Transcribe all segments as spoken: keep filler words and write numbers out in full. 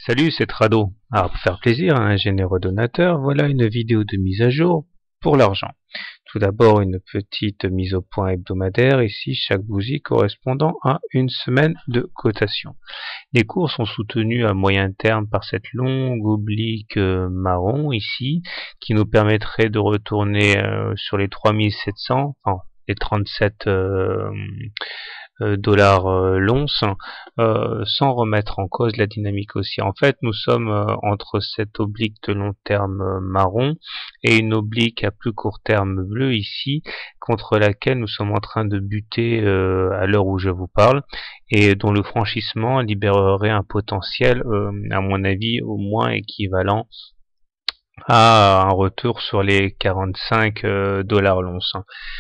Salut, c'est Trado. Alors, pour faire plaisir à un généreux donateur, voilà une vidéo de mise à jour pour l'argent. Tout d'abord, une petite mise au point hebdomadaire, ici chaque bougie correspondant à une semaine de cotation. Les cours sont soutenus à moyen terme par cette longue oblique euh, marron ici, qui nous permettrait de retourner euh, sur les trois mille sept cents, enfin les trente-sept euh, euh, dollars euh, l'once, euh, sans remettre en cause la dynamique haussière. En fait, nous sommes euh, entre cette oblique de long terme euh, marron et une oblique à plus court terme bleu ici, contre laquelle nous sommes en train de buter euh, à l'heure où je vous parle, et dont le franchissement libérerait un potentiel, euh, à mon avis, au moins équivalent à un retour sur les quarante-cinq euh, dollars l'once.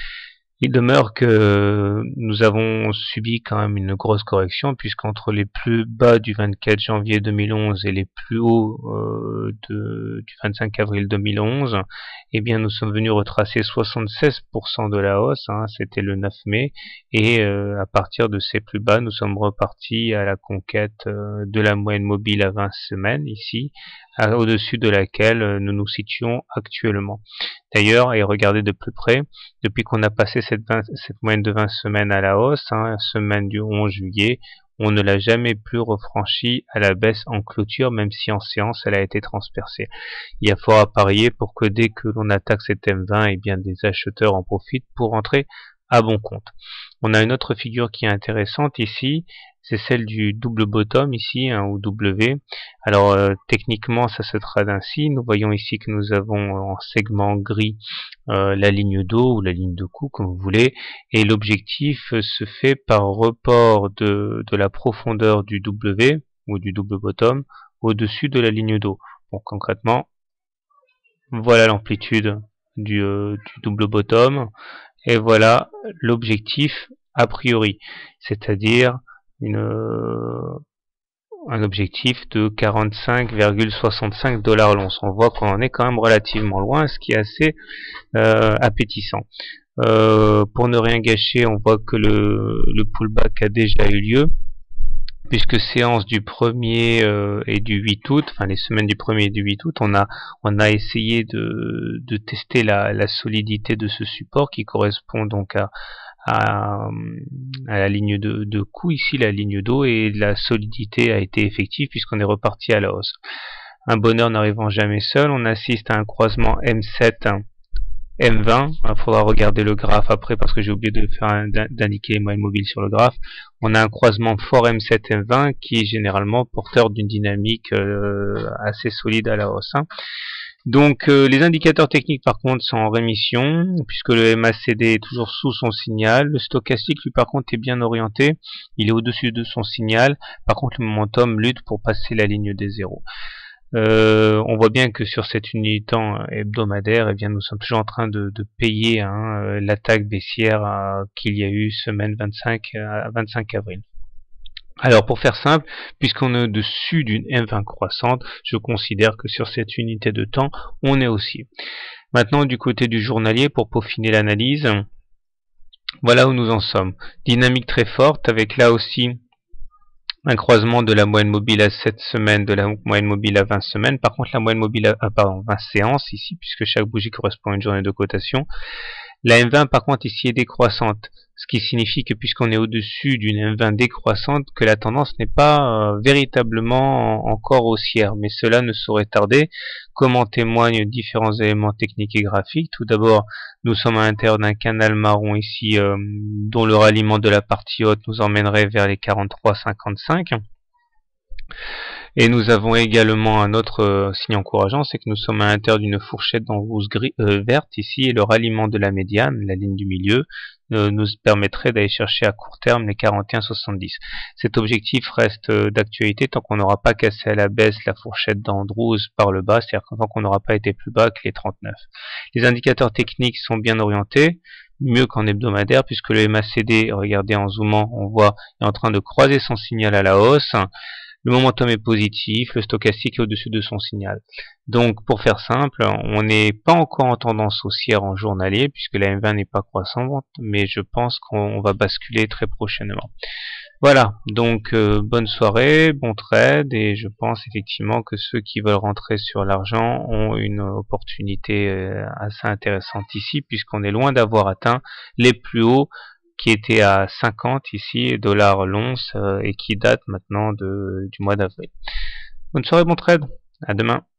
Il demeure que nous avons subi quand même une grosse correction, puisqu'entre les plus bas du vingt-quatre janvier deux mille onze et les plus hauts euh, de, du vingt-cinq avril deux mille onze, eh bien nous sommes venus retracer soixante-seize pour cent de la hausse, hein, c'était le neuf mai, et euh, à partir de ces plus bas, nous sommes repartis à la conquête euh, de la moyenne mobile à vingt semaines, ici, au-dessus de laquelle euh, nous nous situons actuellement. D'ailleurs, et regardez de plus près, depuis qu'on a passé cette, vingt, cette moyenne de vingt semaines à la hausse, hein, semaine du onze juillet, on ne l'a jamais plus refranchi à la baisse en clôture, même si en séance elle a été transpercée. Il y a fort à parier pour que dès que l'on attaque cet M vingt, eh bien des acheteurs en profitent pour entrer à bon compte. On a une autre figure qui est intéressante ici, c'est celle du double bottom ici, hein, ou W. Alors euh, techniquement ça se trade ainsi, nous voyons ici que nous avons en segment gris euh, la ligne d'eau ou la ligne de coup comme vous voulez, et l'objectif se fait par report de, de la profondeur du W ou du double bottom au-dessus de la ligne d'eau. Bon, concrètement, voilà l'amplitude du, euh, du double bottom, et voilà l'objectif a priori, c'est-à-dire une, euh, un objectif de quarante-cinq virgule soixante-cinq dollars l'once. On voit qu'on en est quand même relativement loin, ce qui est assez euh, appétissant. Euh, pour ne rien gâcher, on voit que le, le pullback a déjà eu lieu, puisque séance du premier euh, et du huit août, enfin les semaines du premier et du huit août, on a on a essayé de, de tester la, la solidité de ce support qui correspond donc à À, à la ligne de, de coup ici, la ligne d'eau, et la solidité a été effective puisqu'on est reparti à la hausse. Un bonheur n'arrivant jamais seul, on assiste à un croisement M sept M vingt. Il faudra regarder le graphe après parce que j'ai oublié de faire d'indiquer les moyennes mobiles sur le graphe. On a un croisement fort M sept M vingt qui est généralement porteur d'une dynamique euh, assez solide à la hausse, hein. Donc euh, les indicateurs techniques par contre sont en rémission, puisque le M A C D est toujours sous son signal. Le stochastique lui par contre est bien orienté, il est au-dessus de son signal. Par contre le momentum lutte pour passer la ligne des zéros. Euh, on voit bien que sur cette unité de temps hebdomadaire, eh bien nous sommes toujours en train de, de payer, hein, l'attaque baissière euh, qu'il y a eu semaine vingt-cinq à vingt-cinq avril. Alors pour faire simple, puisqu'on est au-dessus d'une M vingt croissante, je considère que sur cette unité de temps, on est aussi. Maintenant du côté du journalier, pour peaufiner l'analyse, voilà où nous en sommes. Dynamique très forte, avec là aussi un croisement de la moyenne mobile à sept semaines, de la moyenne mobile à vingt semaines. Par contre la moyenne mobile à, à pardon, vingt séances ici, puisque chaque bougie correspond à une journée de cotation. La M vingt par contre ici est décroissante, ce qui signifie que puisqu'on est au-dessus d'une M vingt décroissante, que la tendance n'est pas euh, véritablement encore haussière, mais cela ne saurait tarder, comme en témoignent différents éléments techniques et graphiques. Tout d'abord, nous sommes à l'intérieur d'un canal marron ici, euh, dont le ralliement de la partie haute nous emmènerait vers les quarante-trois virgule cinquante-cinq. Et nous avons également un autre euh, signe encourageant, c'est que nous sommes à l'intérieur d'une fourchette d'embrousse euh, verte ici, et le ralliement de la médiane, la ligne du milieu, euh, nous permettrait d'aller chercher à court terme les quarante et un virgule soixante-dix. Cet objectif reste euh, d'actualité tant qu'on n'aura pas cassé à la baisse la fourchette d'Andrews par le bas, c'est-à-dire tant qu'on n'aura pas été plus bas que les trente-neuf. Les indicateurs techniques sont bien orientés, mieux qu'en hebdomadaire, puisque le M A C D, regardez en zoomant, on voit, est en train de croiser son signal à la hausse. Le momentum est positif, le stochastique est au-dessus de son signal. Donc, pour faire simple, on n'est pas encore en tendance haussière en journalier, puisque la M vingt n'est pas croissante, mais je pense qu'on va basculer très prochainement. Voilà, donc euh, bonne soirée, bon trade, et je pense effectivement que ceux qui veulent rentrer sur l'argent ont une opportunité euh, assez intéressante ici, puisqu'on est loin d'avoir atteint les plus hauts qui étaient à cinquante ici, dollars l'once, euh, et qui datent maintenant de, du mois d'avril. Bonne soirée, bon trade, à demain.